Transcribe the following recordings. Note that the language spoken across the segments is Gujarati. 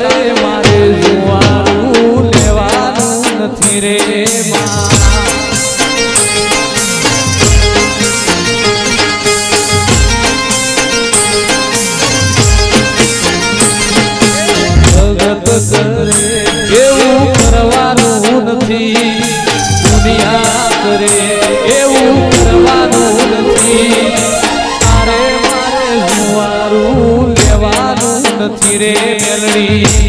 તારે મારે જોવાનું લેવાનું નથી રે માં કરે એવું કરવાનું નથી દુનિયા કરે એવું કરવાનું નથી તારે મારે જુવારું લેવાનું નથી રે મેલડી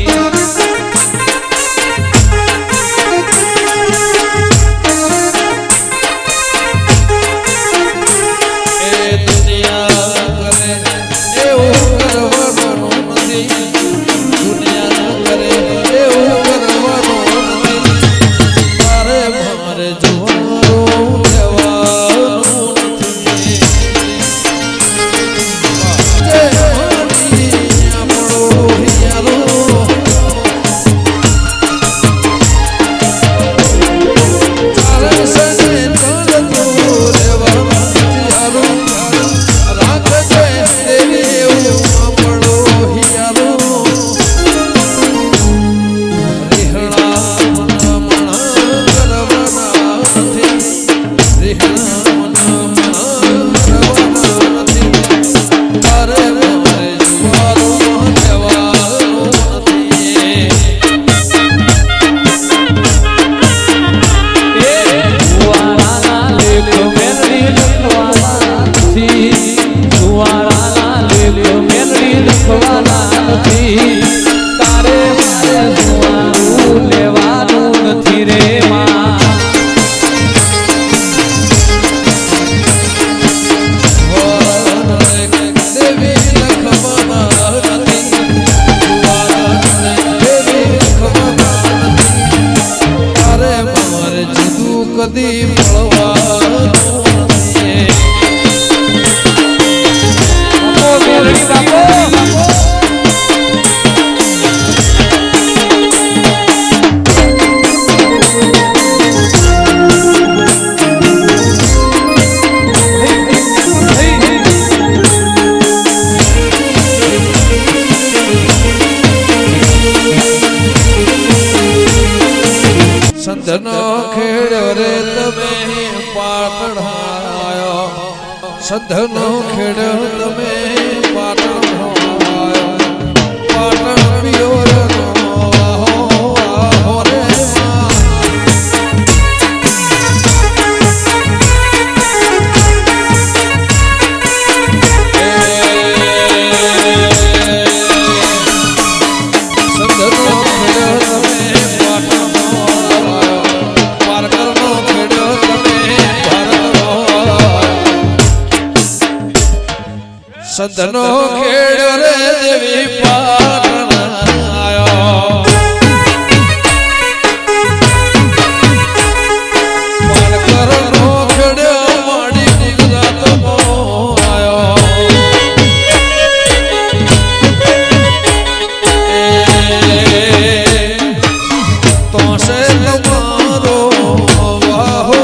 સધનો ખેડ તમે પાટણ પાટણ પિયોર સધનો ખેડ રે દેવી પાટણ આયો પાલકરનો ખેડ માડી ગુજરાતનો આયો તો સે તમારો વાહો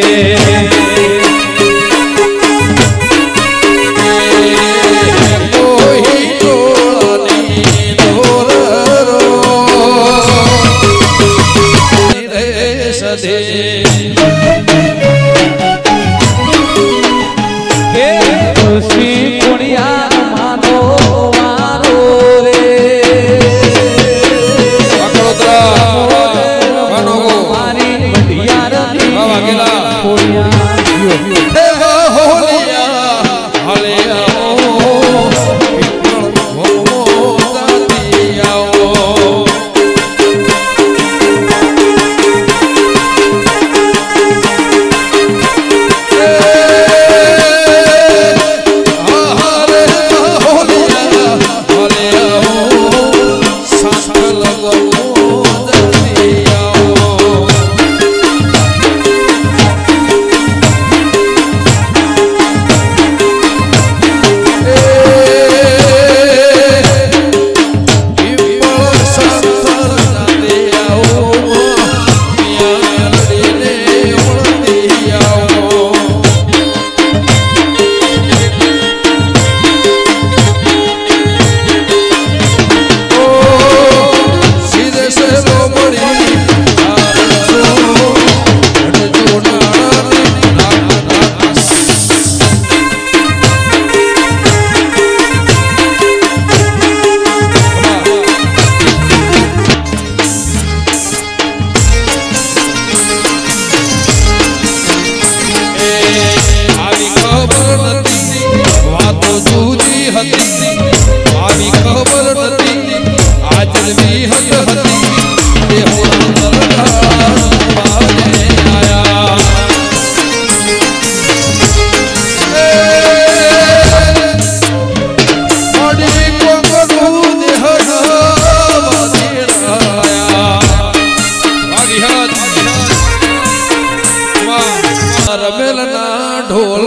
ढोल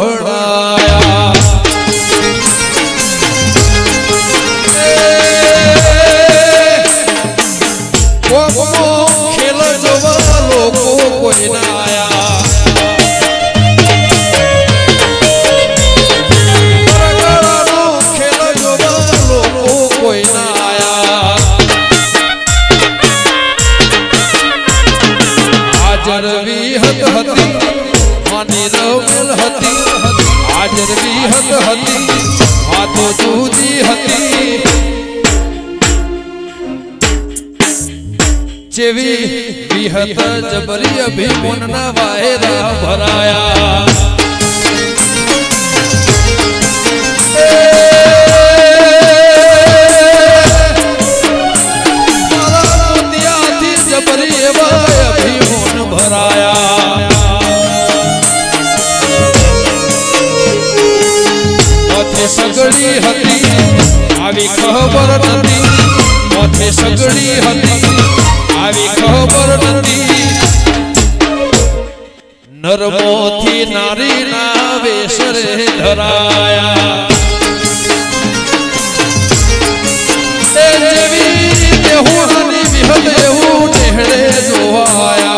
भड़ाया खेल जवा लोगो कोई ना आया खेल जवा लोगो कोई ना आया हाजर भी हत हती मानी रमेल हती हाजर भी हत हती हाथो जूदी हती जेवी विहत जबरी अभिमन ना वायरा भराया जबरी अभिमन भराया मथे सगड़ी हती आवी खबर नती मथे सगड़ी हती आवी खबर नती नरमोथी नारी ना वेशरे धराया जेवी देहुरानी विहत एवू टेहड़े जोवाया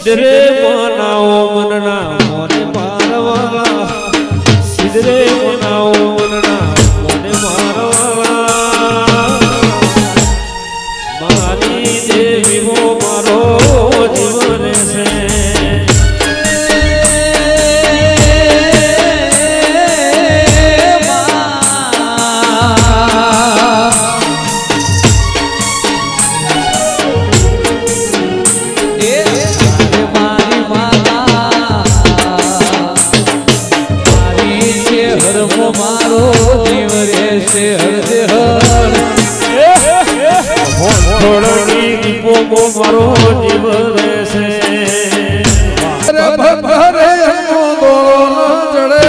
સિદ્ધરે મનાવો મનના મોને મારવાલા સિદ્ધરે મનાવો મનના મોને મારવાલા મારી દેવી હો મારો જીવન છે મારો જીવ રહેશે ભરે દોડો ચડે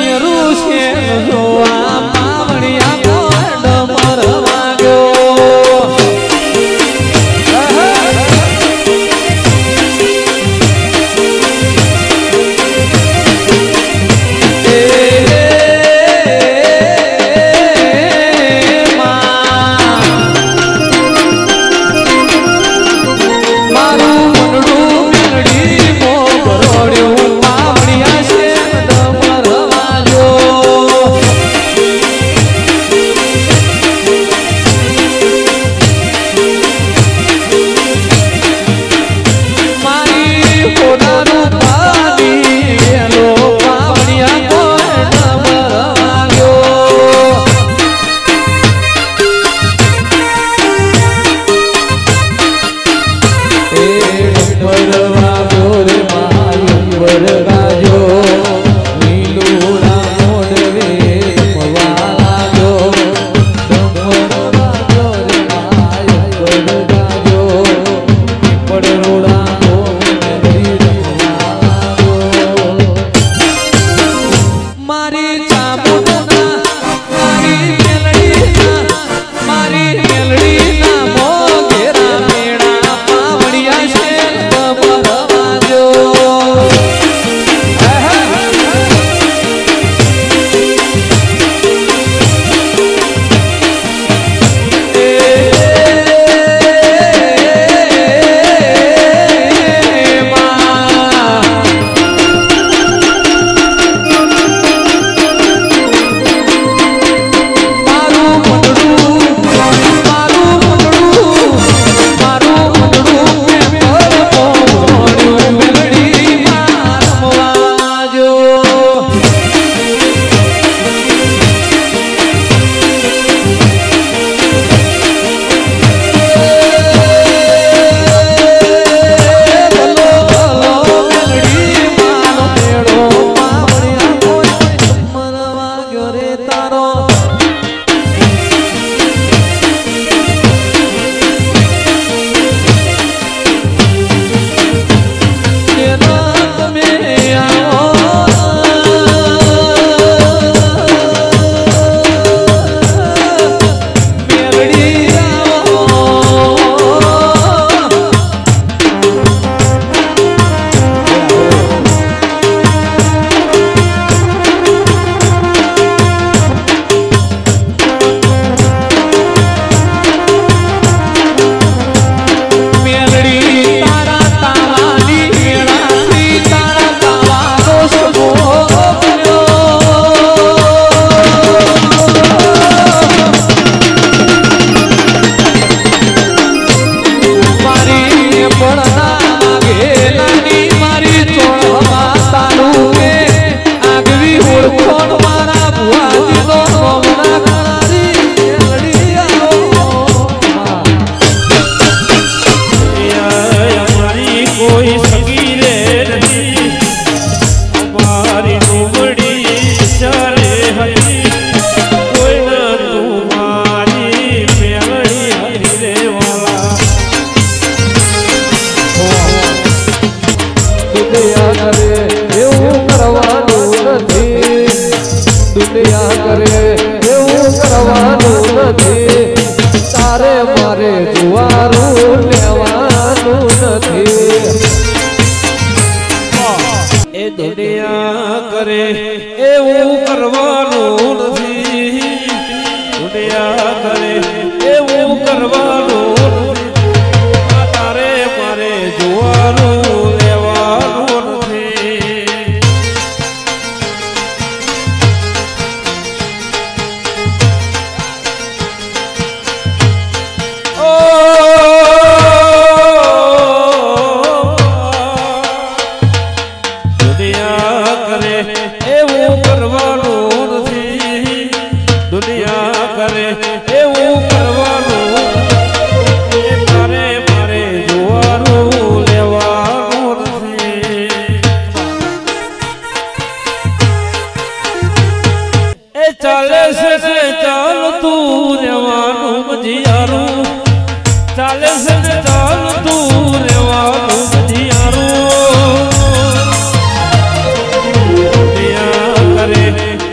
करे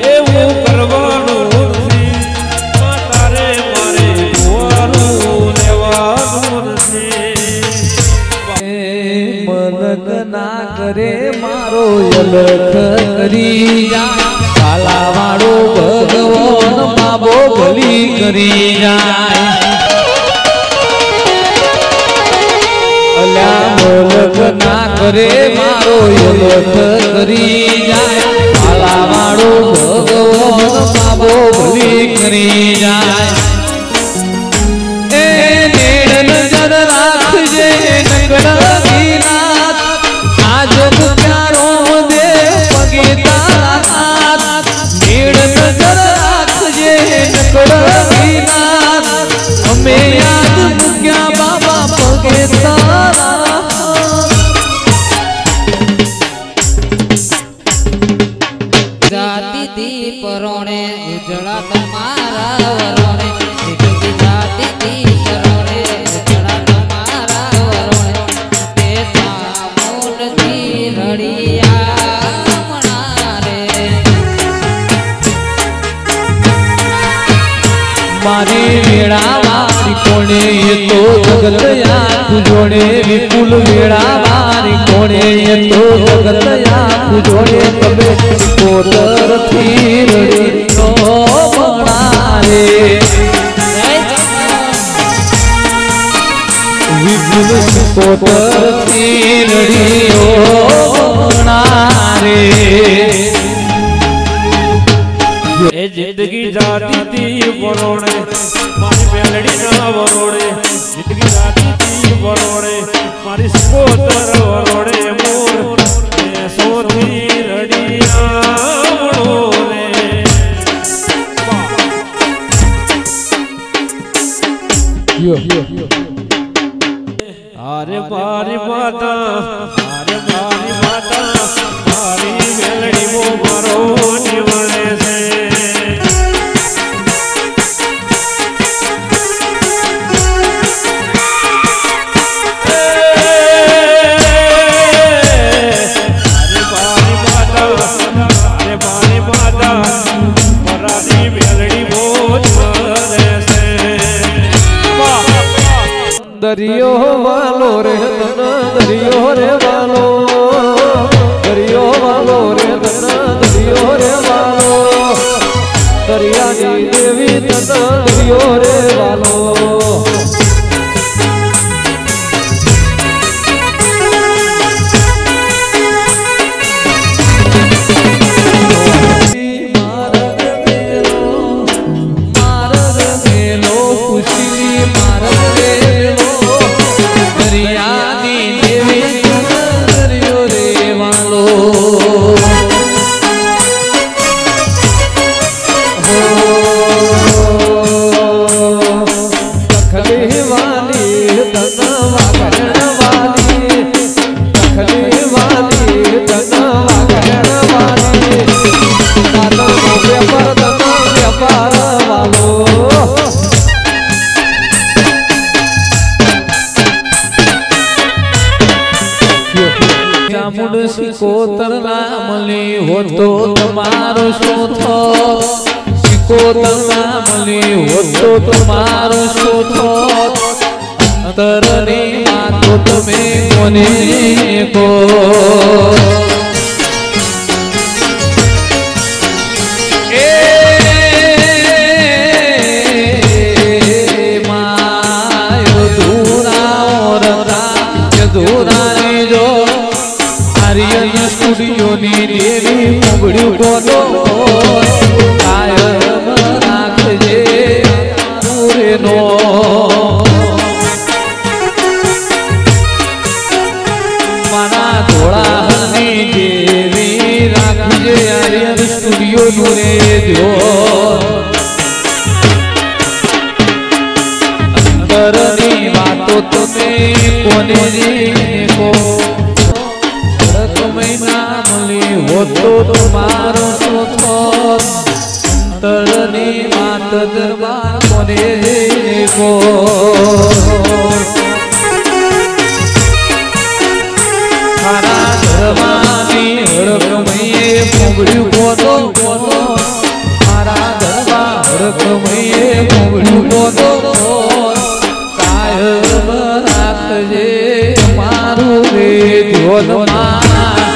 ના કરે મારો અલખ કરી જાય કાલા વાળો ભગવાન બાબો ભલી કરી જાય અલ્યા મોલક ના કરે મારો અલખ કરી જાય કાલા વાળો ભગવાન બાબો ભલી કરી જાય એ નેડ નજર રાખજે નગર દીનાથ આજ પ્યારો દે પગે તારા નેડ નજર રાખજે નગર દીનાથ અમે યાદ મૂક્યા બાબા પગે તારા જાતિ દી પરોણે ઉજળા તમારા વરોણે જાતિ દી પરોણે ઉજળા તમારા વરોણે તે સામુનથી રડિયા મણારે મારી વેળા મારી કોણે એ તો જગત આખું જોડે વિપુલ વેળા મારી કોણે એ તો જગત આખું જોડે તમે પોતરથી રડીનો મણારે વિપુલ પોતરથી રડીનો મણારે એ જિંદગી જાતી તી વરોણે મારી મેલડી ના વરોણે જિંદગી જાતી તી વરોણે મારી સ્કોતર વરોણે મોર એ સોથી રડિયા વરોણે આરે મારી માતા આરે મારી માતા મારી મેલડી મો મારો જીવને છે દરિયો વાલો રે તન દરિયો રે વાલો દરિયો વાલો રે તન દરિયો રે વાલો દરિયાની દેવી તન દરિયો રે વાલો સિકોતરના મળી હોતો તમારો શું થો સિકોતરના મળી હોતો તમારો શું થો અંતરની વાતો તમે કોને કો એ માયો ધૂરા ઓરતા કે ધૂરાની જો સ્ટુડિયો ની દેવી મોગડ્યું કોનો કાયમ રાખજે પૂરેનો મારા ધોળાની દેવી રાખજે આર્યન સ્ટુડિયો નું રે જો અંતરની વાતો તમે કોને કો હોતો તમારો શું થોત અંતરની વાત દરબાર કોને કો ખારા ધરવાની હડકમયે મોગડ્યું કોનો કોનો મારા ધરવા હડકમયે મોગડ્યું કોનો કાયમ રાખજે મારું રે જો જીવનમાં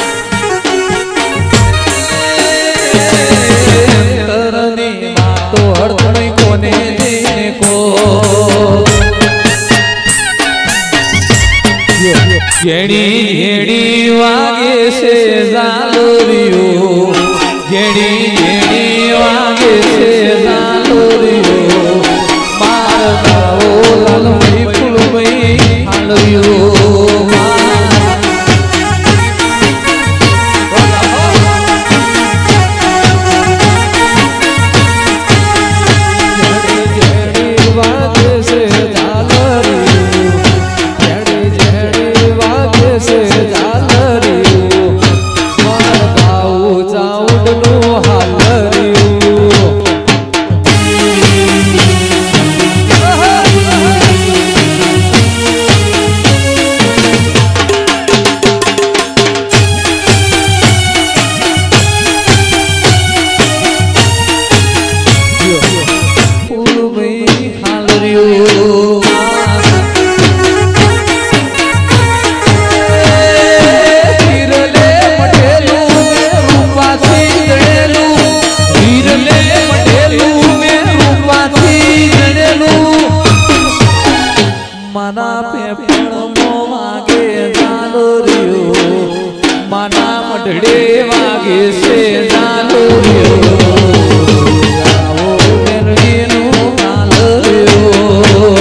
અંતરની વાતો અર્થમય કોને જઈને કો જેડી જેડી વાગે છે ઝાલોરિયો જેડી જેડી વાગે છે ઝાલોરિયો માર ગાવો લાલમય ફૂલમય હાલરિયો માના પેપણમો વાગે ઝાલોરિયો માના મઢડે વાગે છે ઝાલોરિયો આવો મેરડીનો ઝાલોરિયો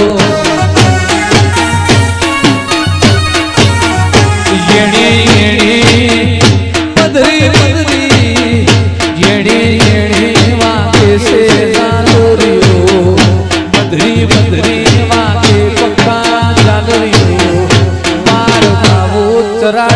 જેણી જેણી પધરી પધરી જેણી જેણી વાગે છે ઝાલોરિયો પધરી પધરી વાગે પખા ઝાલોરિયો માર ગાવો ચરા